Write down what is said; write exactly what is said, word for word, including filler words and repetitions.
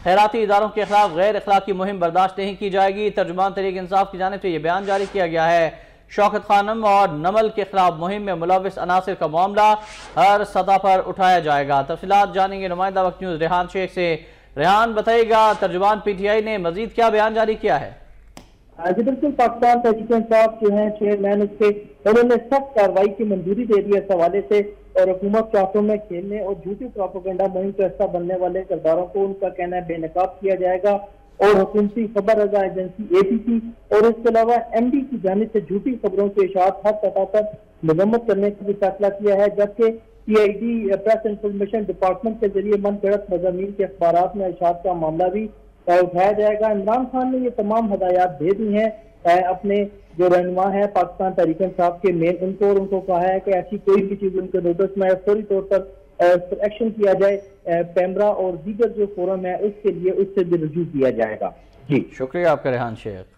خیراتی اداروں کے خلاف غیر اخلاقی مہم برداشت نہیں کی جائے گی۔ ترجمان تحریک انصاف کی جانب سے یہ بیان جاری کیا گیا ہے۔ شوکت خانم اور نمل کے خلاف مہم میں ملوث عناصر کا معاملہ ہر سطح پر اٹھایا جائے گا۔ تفصیلات جانیں گے نمائندہ وقت نیوز ریحان شیخ سے۔ ریحان بتائے گا ترجمان پی ٹی آئی نے مزید کیا بیان جاری کیا ہے؟ جی بالکل، پاکستان تحریک انصاف جو ہیں چیئرمین اس کے انہوں نے سخت کارروائی کی منظوری دے دی اس حوالے سے، اور حکومت کے ہاتھوں میں کھیلنے اور جھوٹی پروپیگنڈا مہم کا حصہ بننے والے کرداروں کو ان کا کہنا ہے بے نقاب کیا جائے گا، اور حکومتی خبر رضا ایجنسی اے پی سی اور اس کے علاوہ ایم ڈی کی جانب سے جھوٹی خبروں کی اشاعت ہر سطح پر مذمت کرنے کا بھی فیصلہ کیا ہے، جبکہ P I D press information department کے ذریعے من گھڑت مضامین کے اخبارات میں اشاعت کا معاملہ بھی اٹھایا جائے گا۔ عمران خان نے یہ تمام ہدایات دے دی ہیں اپنے جو رہنما ہیں پاکستان تحریک انصاف کے مین، ان کو اور ان کو کہا ہے کہ ایسی کوئی بھی چیز ان کے نوٹس میں فوری طور پر ایکشن کیا جائے، پیمرا اور دیگر جو فورم ہے اس کے لیے اس سے بھی رجوع کیا جائے گا۔ جی شکریہ آپ کا ریحان شیخ۔